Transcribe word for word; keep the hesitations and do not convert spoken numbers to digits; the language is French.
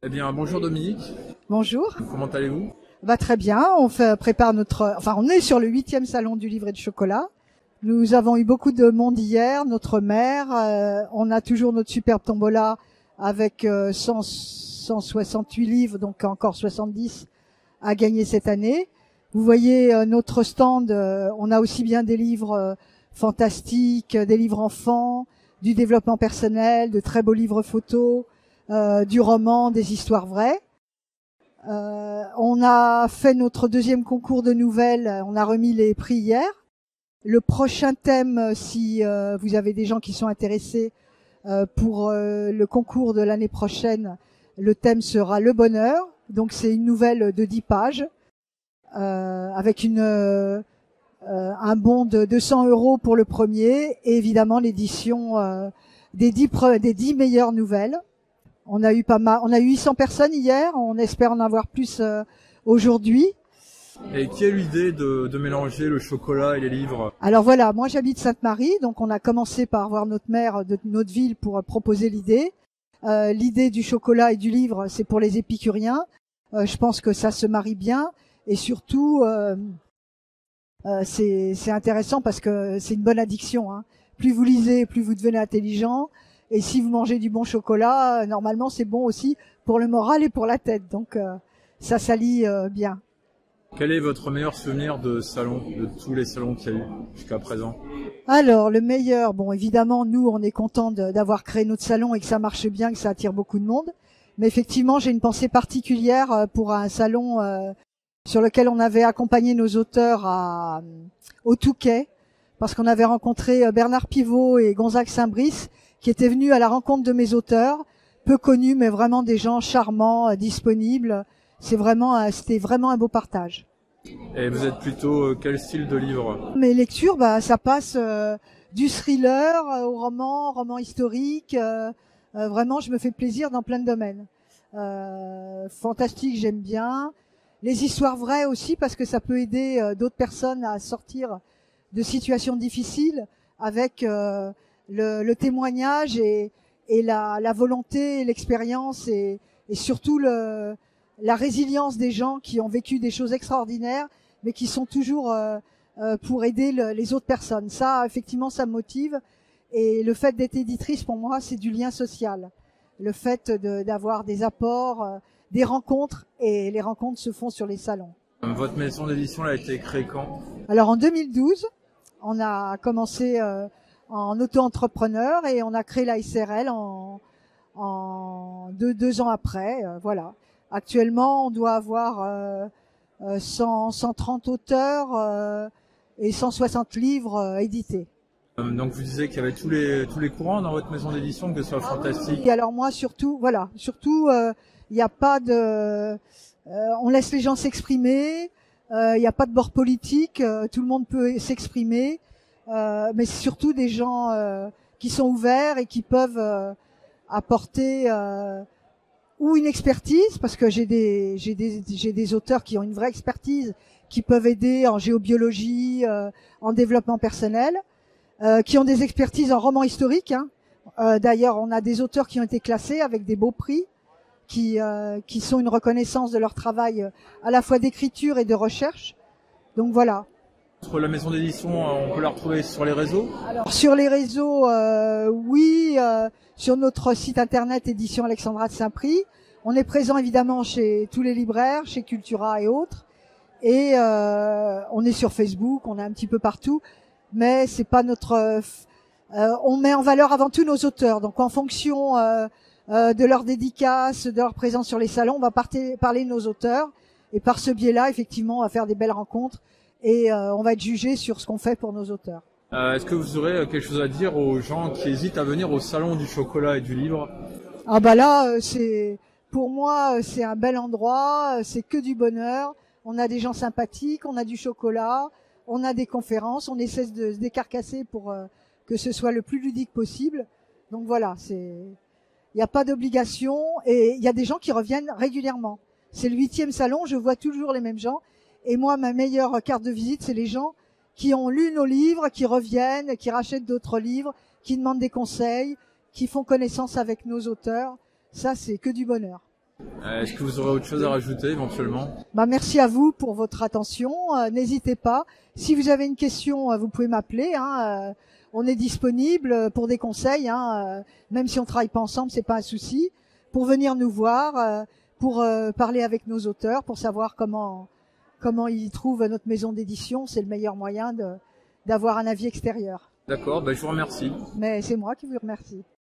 Eh bien, bonjour Dominique. Bonjour. Comment allez-vous? Bah très bien. On fait, prépare notre, enfin on est sur le huitième salon du livre et du chocolat. Nous avons eu beaucoup de monde hier. Notre maire, euh, on a toujours notre superbe tombola avec euh, cent, cent soixante-huit livres, donc encore soixante-dix à gagner cette année. Vous voyez euh, notre stand. Euh, on a aussi bien des livres euh, fantastiques, des livres enfants, du développement personnel, de très beaux livres photos, euh, du roman, des histoires vraies. Euh, on a fait notre deuxième concours de nouvelles, on a remis les prix hier. Le prochain thème, si euh, vous avez des gens qui sont intéressés euh, pour euh, le concours de l'année prochaine, le thème sera le bonheur. Donc c'est une nouvelle de dix pages euh, avec une, euh, un bon de deux cents euros pour le premier et évidemment l'édition euh, des dix, des dix meilleures nouvelles. On a eu pas mal, on a eu huit cents personnes hier, on espère en avoir plus euh, aujourd'hui. Et qui a eu l'idée de, de mélanger le chocolat et les livres? Alors voilà, moi j'habite Sainte-Marie, donc on a commencé par voir notre maire de notre ville pour euh, proposer l'idée. Euh, l'idée du chocolat et du livre, c'est pour les épicuriens. Euh, je pense que ça se marie bien et surtout euh, euh, c'est, c'est intéressant parce que c'est une bonne addiction. Hein. Plus vous lisez, plus vous devenez intelligent. Et si vous mangez du bon chocolat, euh, normalement c'est bon aussi pour le moral et pour la tête. Donc euh, ça s'allie euh, bien. Quel est votre meilleur souvenir de salon, de tous les salons qu'il y a eu jusqu'à présent? Alors le meilleur, bon évidemment nous on est content d'avoir créé notre salon et que ça marche bien, que ça attire beaucoup de monde. Mais effectivement j'ai une pensée particulière pour un salon euh, sur lequel on avait accompagné nos auteurs à, au Touquet, parce qu'on avait rencontré Bernard Pivot et Gonzague Saint-Brice, qui étaient venus à la rencontre de mes auteurs, peu connus, mais vraiment des gens charmants, euh, disponibles. C'est vraiment, euh, c'était vraiment un beau partage. Et vous êtes plutôt euh, quel style de livre? Mes lectures, bah, ça passe euh, du thriller euh, au roman, roman historique. Euh, euh, vraiment, je me fais plaisir dans plein de domaines. Euh, fantastique, j'aime bien. Les histoires vraies aussi, parce que ça peut aider euh, d'autres personnes à sortir de situations difficiles avec euh, Le, le témoignage et, et la, la volonté, l'expérience et, et surtout le, la résilience des gens qui ont vécu des choses extraordinaires, mais qui sont toujours euh, euh, pour aider le, les autres personnes. Ça, effectivement, ça me motive. Et le fait d'être éditrice, pour moi, c'est du lien social. Le fait de, d'avoir des apports, euh, des rencontres, et les rencontres se font sur les salons. Votre maison d'édition a été créée quand? Alors en deux mille douze, on a commencé euh, en auto-entrepreneur et on a créé la S R L en, en deux, deux ans après. Euh, voilà. Actuellement, on doit avoir euh, cent, cent trente auteurs euh, et cent soixante livres euh, édités. Euh, donc vous disiez qu'il y avait tous les tous les courants dans votre maison d'édition, que ce soit fantastique. Et alors moi surtout, voilà, surtout il euh, n'y a pas de, euh, on laisse les gens s'exprimer. Il euh, n'y a pas de bord politique. Euh, tout le monde peut s'exprimer. Euh, mais c'est surtout des gens euh, qui sont ouverts et qui peuvent euh, apporter euh, ou une expertise, parce que j'ai des j'ai des j'ai des auteurs qui ont une vraie expertise, qui peuvent aider en géobiologie, euh, en développement personnel, euh, qui ont des expertises en roman historique. Hein. Euh, d'ailleurs, on a des auteurs qui ont été classés avec des beaux prix, qui euh, qui sont une reconnaissance de leur travail à la fois d'écriture et de recherche. Donc voilà. La maison d'édition, on peut la retrouver sur les réseaux? Alors sur les réseaux, euh, oui, euh, sur notre site internet Édition Alexandra de Saint-Prix. On est présent évidemment chez tous les libraires, chez Cultura et autres. Et euh, on est sur Facebook, on est un petit peu partout. Mais c'est pas notre... Euh, on met en valeur avant tout nos auteurs. Donc en fonction euh, euh, de leur dédicace, de leur présence sur les salons, on va parter, parler de nos auteurs. Et par ce biais-là, effectivement, on va faire des belles rencontres. Et euh, on va être jugé sur ce qu'on fait pour nos auteurs. Euh, est-ce que vous aurez quelque chose à dire aux gens qui hésitent à venir au salon du chocolat et du livre? Ah bah là, c'est pour moi, c'est un bel endroit, c'est que du bonheur. On a des gens sympathiques, on a du chocolat, on a des conférences, on essaie de se décarcasser pour euh, que ce soit le plus ludique possible. Donc voilà, c'est, il n'y a pas d'obligation et il y a des gens qui reviennent régulièrement. C'est le huitième salon, je vois toujours les mêmes gens. Et moi, ma meilleure carte de visite, c'est les gens qui ont lu nos livres, qui reviennent, qui rachètent d'autres livres, qui demandent des conseils, qui font connaissance avec nos auteurs. Ça, c'est que du bonheur. Euh, Est-ce que vous aurez autre chose à rajouter éventuellement? Bah, merci à vous pour votre attention. Euh, N'hésitez pas. Si vous avez une question, euh, vous pouvez m'appeler. Hein, euh, on est disponible pour des conseils. Hein, euh, même si on travaille pas ensemble, c'est pas un souci. Pour venir nous voir, euh, pour euh, parler avec nos auteurs, pour savoir comment comment ils trouvent notre maison d'édition. C'est le meilleur moyen de d'avoir un avis extérieur. D'accord, bah, je vous remercie. Mais c'est moi qui vous remercie.